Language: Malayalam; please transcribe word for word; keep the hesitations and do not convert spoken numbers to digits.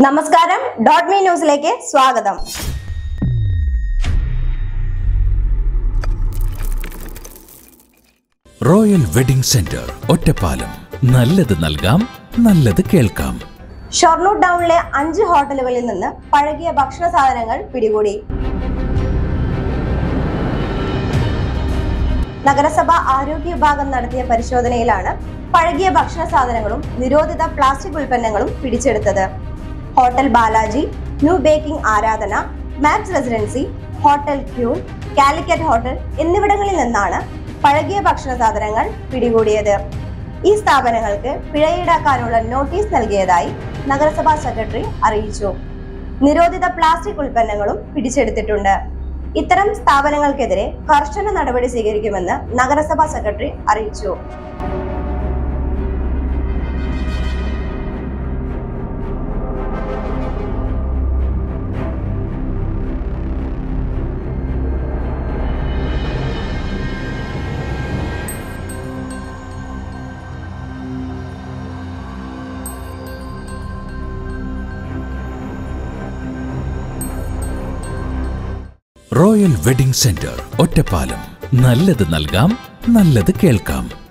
നമസ്കാരം ഡോട്ട് മീ ന്യൂസിലേക്ക് സ്വാഗതം. Royal wedding centre Ottapalam. നല്ലത് നൽകാം, നല്ലത് കേൾക്കാം. ഷൊർണൂർ ടൗണിലെ അഞ്ച് ഹോട്ടലുകളിൽ നിന്ന് പഴകിയ ഭക്ഷണ സാധനങ്ങൾ പിടികൂടി. നഗരസഭ ആരോഗ്യ വിഭാഗം നടത്തിയ പരിശോധനയിലാണ് പഴകിയ ഭക്ഷണ സാധനങ്ങളും നിരോധിത പ്ലാസ്റ്റിക് ഉൽപ്പന്നങ്ങളും പിടിച്ചെടുത്തത്. Hotel Balaji, new baking Aradhana, maps residency, hotel queen, Calicut hotel എന്നിവിടങ്ങളിൽ നിന്നാണ് പഴകിയ ഭക്ഷണ സാധനങ്ങൾ പിടികൂടിയത്. ഈ സ്ഥാപനങ്ങൾക്ക് പിഴ ഈടാക്കാനുള്ള നോട്ടീസ് നൽകിയതായി നഗരസഭാ സെക്രട്ടറി അറിയിച്ചു. നിരോധിത പ്ലാസ്റ്റിക് ഉൽപ്പന്നങ്ങളും പിടിച്ചെടുത്തിട്ടുണ്ട്. ഇത്തരം സ്ഥാപനങ്ങൾക്കെതിരെ കർശന നടപടി സ്വീകരിക്കുമെന്ന് നഗരസഭാ സെക്രട്ടറി അറിയിച്ചു. Royal wedding centre Ottapalam. നല്ലത് നൽകാം, നല്ലത് കേൾക്കാം.